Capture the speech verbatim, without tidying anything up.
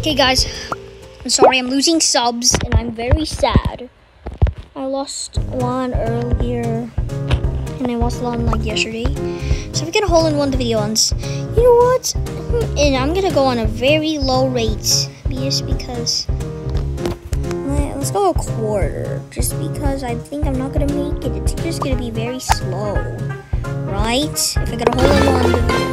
Okay, guys, I'm sorry I'm losing subs, and I'm very sad. I lost one earlier, and I lost one like yesterday. So we're gonna hole in one the video once. You know what? And I'm gonna go on a very low rate, just because. Let's go a quarter, just because I think I'm not gonna make it. It's just gonna be very slow, right? If I gotta hole in one.